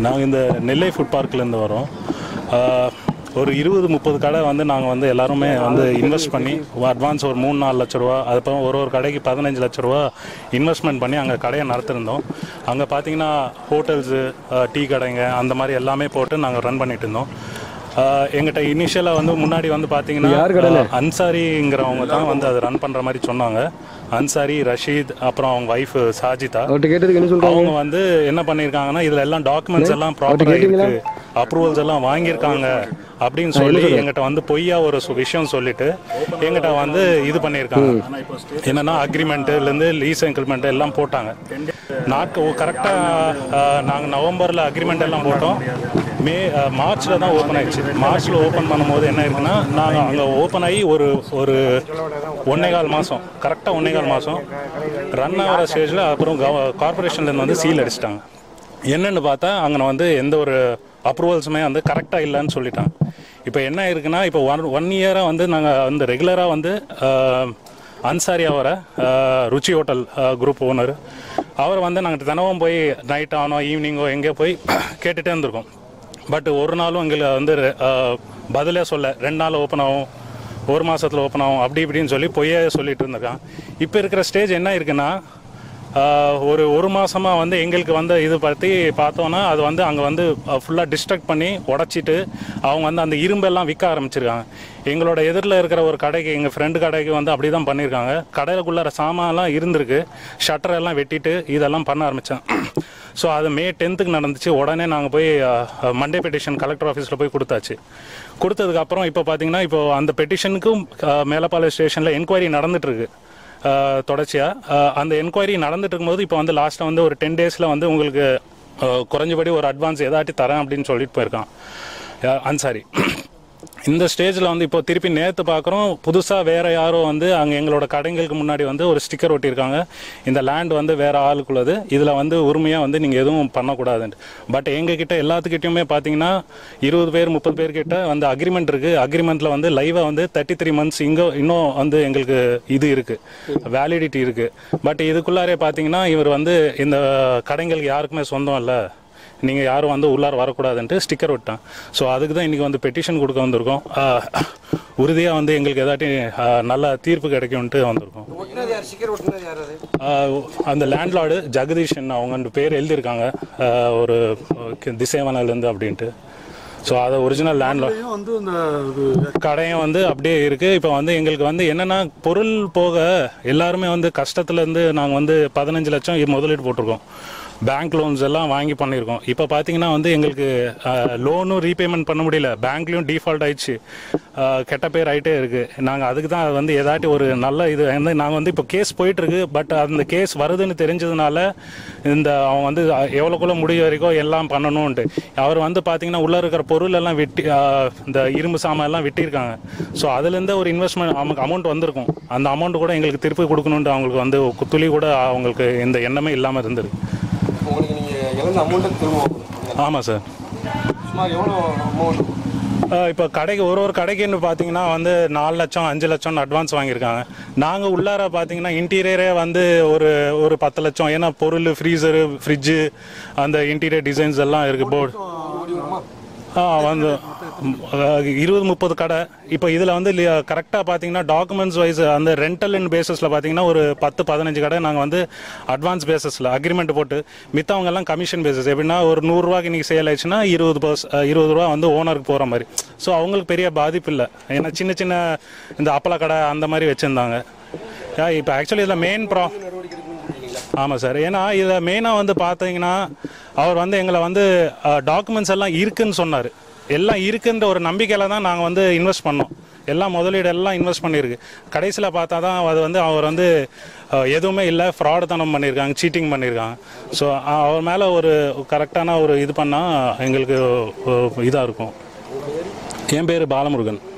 நாங்கள் இந்த நெல்லை ஃபுட் பார்க்லேருந்து வரோம். ஒரு 20-30 கடை வந்து நாங்கள் வந்து எல்லாருமே வந்து இன்வெஸ்ட் பண்ணி அட்வான்ஸ் ஒரு 3-4 லட்ச ரூபா, அதுக்கப்புறம் ஒரு கடைக்கு 15 லட்ச ரூபா இன்வெஸ்ட்மெண்ட் பண்ணி அங்கே கடையை நடத்திருந்தோம். அங்கே பார்த்தீங்கன்னா ஹோட்டல்ஸு, டீ கடைங்க அந்த மாதிரி எல்லாமே போட்டு நாங்கள் ரன் பண்ணிட்டு இருந்தோம். எங்கிட்ட இனிஷியலாக வந்து முன்னாடி வந்து பார்த்தீங்கன்னா அன்சாரிங்கிறவங்க தான் வந்து அதை ரன் பண்ணுற மாதிரி சொன்னாங்க. அன்சாரி, ரஷீத், அப்புறம் அவங்க ஒய்ஃப் சாஜிதா. அவங்க வந்து என்ன பண்ணியிருக்காங்கன்னா இதில் எல்லாம் டாக்குமெண்ட்ஸ் எல்லாம் ப்ராப்பராக இருக்கு, அப்ரூவல்ஸ் எல்லாம் வாங்கியிருக்காங்க அப்படின்னு சொல்லி எங்கிட்ட வந்து பொய்யா ஒரு விஷயம் சொல்லிட்டு எங்கிட்ட வந்து இது பண்ணியிருக்காங்க. என்னன்னா அக்ரிமெண்ட்டுலேருந்து லீஸ் என்கிரிமெண்ட் எல்லாம் போட்டாங்க. கரெக்டாக நாங்கள் நவம்பரில் அக்ரிமெண்ட் எல்லாம் போட்டோம். மார்ச்சில் தான் ஓப்பன் ஆயிடுச்சு. மார்ச்சில் ஓப்பன் பண்ணும்போது என்ன இருக்குன்னா, நாங்கள் அங்கே ஓப்பன் ஆகி ஒரு 1.25 மாதம், கரெக்டாக 1.25 மாதம் ரன் ஆகிற ஸ்டேஜில் அப்புறம் கார்பரேஷன்லேருந்து வந்து சீல் அடிச்சிட்டாங்க. என்னென்னு பார்த்தா அங்கே வந்து எந்த ஒரு அப்ரூவல்ஸுமே வந்து கரெக்டாக இல்லைன்னு சொல்லிட்டாங்க. இப்போ என்ன இருக்குன்னா, இப்போ ஒன் இயராக வந்து நாங்கள் வந்து ரெகுலராக வந்து அன்சாரி அவரை ருச்சி ஹோட்டல் குரூப் ஓனர் அவர் வந்து நாங்கள் தினமும் போய் நைட் ஆனோ ஈவினிங்கோ எங்கேயோ போய் கேட்டுகிட்டே இருந்திருக்கோம். பட் ஒரு நாளும் எங்களை வந்து பதிலே சொல்ல, 2 நாள் ஓப்பன் ஆகும், 1 மாதத்தில் ஓப்பன் ஆகும், அப்படி இப்படின்னு சொல்லி பொய்யே சொல்லிட்டு இருந்திருக்கான். இப்போ இருக்கிற ஸ்டேஜ் என்ன இருக்குன்னா, ஒரு மாதமாக வந்து எங்களுக்கு வந்து இது பற்றி பார்த்தோன்னா அது வந்து அங்கே வந்து ஃபுல்லாக டிஸ்ட்ரக்ட் பண்ணி உடச்சிட்டு அவங்க வந்து அந்த இரும்பெல்லாம் விற்க ஆரம்பிச்சிருக்காங்க. எங்களோட எதிரில் இருக்கிற ஒரு கடைக்கு, எங்கள் ஃப்ரெண்டு கடைக்கு வந்து அப்படி தான் பண்ணியிருக்காங்க. கடைக்குள்ளார சாமான்லாம் இருந்திருக்கு, ஷட்டரெல்லாம் வெட்டிட்டு இதெல்லாம் பண்ண ஆரம்பித்தேன். ஸோ அது May 10th நடந்துச்சு. உடனே நாங்கள் போய் மண்டே பெட்டிஷன் கலெக்டர் ஆஃபீஸில் போய் கொடுத்தாச்சு. கொடுத்ததுக்கப்புறம் இப்போ பார்த்தீங்கன்னா இப்போ அந்த பெட்டிஷனுக்கும் மேலப்பாளையம் ஸ்டேஷனில் என்கொயரி நடந்துகிட்ருக்கு தொடர்ச்சியாக. அந்த என்கொயரி நடந்துட்டு இருக்கும்போது இப்போ வந்து லாஸ்ட்டாக வந்து ஒரு 10 days வந்து உங்களுக்கு குறைஞ்சபடி ஒரு அட்வான்ஸ் ஏதாட்டி தரேன் அப்படின்னு சொல்லிட்டு போயிருக்கான் அன்சாரி. இந்த ஸ்டேஜில் வந்து இப்போ திருப்பி நேற்று பார்க்குறோம், புதுசாக வேறு யாரோ வந்து அங்கே எங்களோட கடைங்களுக்கு முன்னாடி வந்து ஒரு ஸ்டிக்கர் ஒட்டியிருக்காங்க, இந்த லேண்ட் வந்து வேறு ஆளுக்குள்ளது, இதில் வந்து உரிமையாக வந்து நீங்கள் எதுவும் பண்ணக்கூடாதுன்ட்டு. பட் எங்ககிட்ட எல்லாத்துக்கிட்டையுமே பார்த்தீங்கன்னா 20 பேர் 30 பேர்கிட்ட வந்து அக்ரிமெண்ட் இருக்குது. அக்ரிமெண்ட்டில் வந்து லைவாக வந்து 33 months இன்னும் வந்து எங்களுக்கு இது இருக்குது, வேலிடிட்டி இருக்குது. பட் இதுக்குள்ளாரே பார்த்தீங்கன்னா இவர் வந்து இந்த கடைங்களுக்கு யாருக்குமே சொந்தம் இல்லை, நீங்கள் யாரும் வந்து உள்ளார வரக்கூடாதுன்ட்டு ஸ்டிக்கர் விட்டான். ஸோ அதுக்கு தான் இன்றைக்கி வந்து பெட்டிஷன் கொடுக்க வந்திருக்கோம். உறுதியாக வந்து எங்களுக்கு ஏதாட்டி நல்ல தீர்ப்பு கிடைக்கும்ட்டு வந்திருக்கோம். அந்த லேண்ட்லார்டு ஜெகதீஷன் அவங்க பேர் எழுதியிருக்காங்க ஒரு திசைவனிலேருந்து அப்படின்ட்டு. ஸோ அதை ஒரிஜினல் லேண்ட்லார்டு வந்து இந்த கடையும் வந்து அப்படியே இருக்குது. இப்போ வந்து எங்களுக்கு வந்து என்னென்னா பொருள் போக எல்லாருமே வந்து கஷ்டத்துலேருந்து நாங்கள் வந்து 15 லட்சம் முதலீடு போட்டிருக்கோம். பேங்க் லோன்ஸ் எல்லாம் வாங்கி பண்ணியிருக்கோம். இப்போ பார்த்தீங்கன்னா வந்து எங்களுக்கு லோனும் ரீபேமெண்ட் பண்ண முடியல, பேங்க்லேயும் டிஃபால்ட் ஆயிடுச்சு, கெட்ட பேர் ஆகிட்டே இருக்குது. நாங்கள் அதுக்கு தான் வந்து ஏதாட்டி ஒரு நல்ல இது வந்து நாங்கள் வந்து இப்போ கேஸ் போயிட்டுருக்கு. பட் அந்த கேஸ் வருதுன்னு தெரிஞ்சதுனால அவங்க வந்து எவ்வளோக்குள்ள முடிய வரைக்கும் எல்லாம் பண்ணணும்ன்ட்டு அவர் வந்து பார்த்தீங்கன்னா உள்ளே இருக்கிற பொருள் எல்லாம் வெட்டி இந்த இரும்பு சாமான் எல்லாம் வெட்டியிருக்காங்க. ஸோ அதுலேருந்து ஒரு இன்வெஸ்ட்மெண்ட் நமக்கு அமௌண்ட் வந்திருக்கும். அந்த அமௌண்ட் கூட எங்களுக்கு திருப்பி கொடுக்கணுன்ட்டு அவங்களுக்கு வந்து துளி கூட அவங்களுக்கு எந்த எண்ணமே இல்லாமல் இருந்தது. ஆமாம் சார். இப்போ கடைக்கு ஒரு கடைக்குன்னு பார்த்தீங்கன்னா வந்து 4 லட்சம் 5 லட்சம்னு அட்வான்ஸ் வாங்கியிருக்காங்க. நாங்கள் உள்ளார பார்த்தீங்கன்னா இன்டீரியரே வந்து ஒரு 10 லட்சம். ஏன்னா பொருள், ஃப்ரீசரு, ஃப்ரிட்ஜு, அந்த இன்டீரியர் டிசைன்ஸ் எல்லாம் இருக்குது. போர்டு வந்து 20-30 கடை. இப்போ இதில் வந்து கரெக்டாக பார்த்தீங்கன்னா டாக்குமெண்ட்ஸ் வைஸ் அந்த ரெண்டல் இன் பேஸஸில் பார்த்தீங்கன்னா ஒரு 10-15 கடை நாங்கள் வந்து அட்வான்ஸ் பேஸஸில் அக்ரிமெண்ட் போட்டு, மித்தவங்க எல்லாம் கமிஷன் பேஸஸ். எப்படின்னா ஒரு 100 ரூபாய்க்கு இன்றைக்கி சேல் ஆயிடுச்சுன்னா 20 ரூபா வந்து ஓனருக்கு போகிற மாதிரி. ஸோ அவங்களுக்கு பெரிய பாதிப்பு இல்லை. ஏன்னா சின்ன சின்ன இந்த அப்பள கடை அந்த மாதிரி வச்சுருந்தாங்க. இப்போ ஆக்சுவலி இதில் மெயின் ஆமாம் சார். ஏன்னா இதில் மெயினாக வந்து பார்த்தீங்கன்னா அவர் வந்து எங்களை வந்து டாக்குமெண்ட்ஸ் எல்லாம் இருக்குன்னு சொன்னார். எல்லாம் இருக்குன்ற ஒரு நம்பிக்கையில் தான் நாங்கள் வந்து இன்வெஸ்ட் பண்ணோம். எல்லாம் முதலீடு எல்லாம் இன்வெஸ்ட் பண்ணியிருக்கு. கடைசியில் பார்த்தா தான் அது வந்து அவர் வந்து எதுவுமே இல்லை, ஃப்ராடு தனம் பண்ணியிருக்காங்க, சீட்டிங் பண்ணியிருக்காங்க. ஸோ அவர் மேலே ஒரு கரெக்டான ஒரு இது பண்ணால் எங்களுக்கு இதாக இருக்கும். என் பேர் பாலமுருகன்.